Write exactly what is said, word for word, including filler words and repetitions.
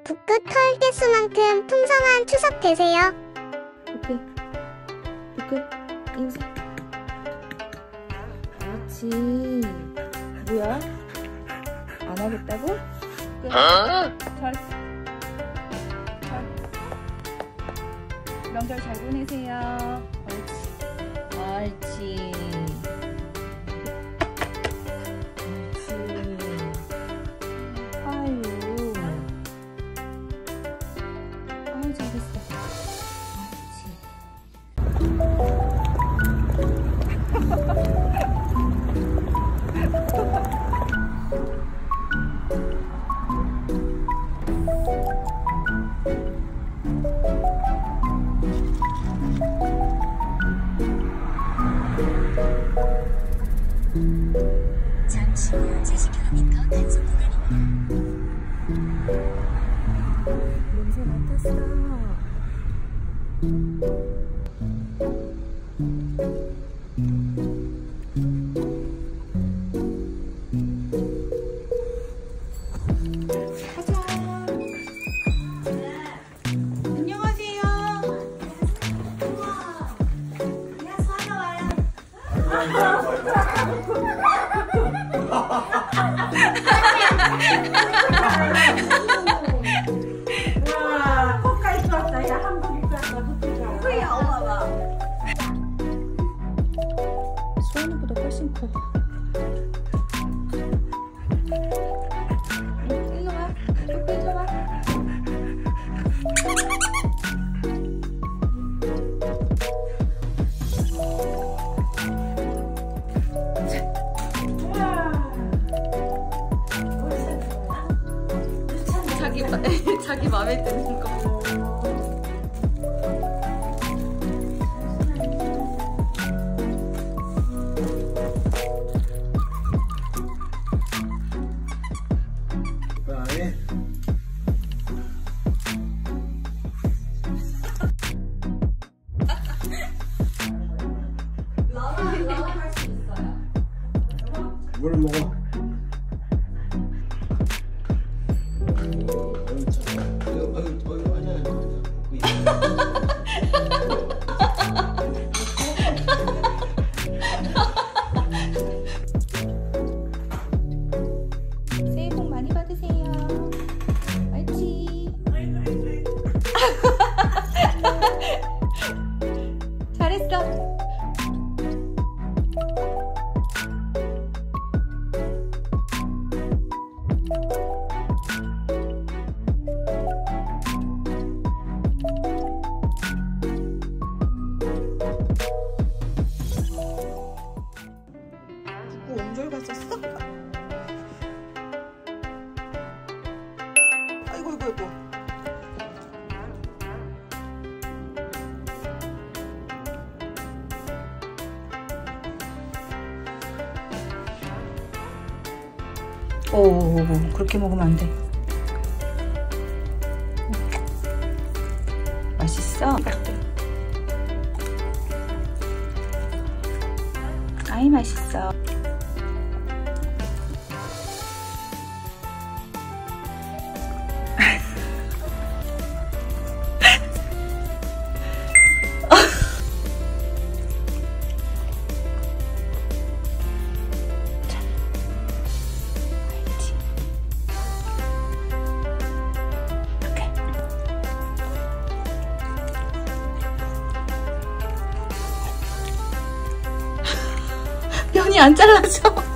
붓끝 털 개수만큼 풍성한 추석 되세요. 오케이. 붓끝 인사. 그렇지. 뭐야? 안 하겠다고? 끝. 잘. 잘. 명절 잘 보내세요. 옳지. 옳지. 잠시 후 칠십 킬로미터 단속 구간입니다. 냄새 맡았어. 와, 코까지 왔다. 야, 한복 입고 왔다. 후야, 엄마 봐. 수원이보다 훨씬 커. 일로 와. 뽀뽀 일로 와. 자기 마, 자기 마음에 드는 거. 그다음에 물 먹어. 새해 복 많이 받으세요. 옳지. 잘했어. 누구 온졸 갔었어? 아이고, 아이고, 아이고. 오, 그렇게 먹으면 안 돼. 맛있어? 아이, 맛있어. 면이 안 잘라져.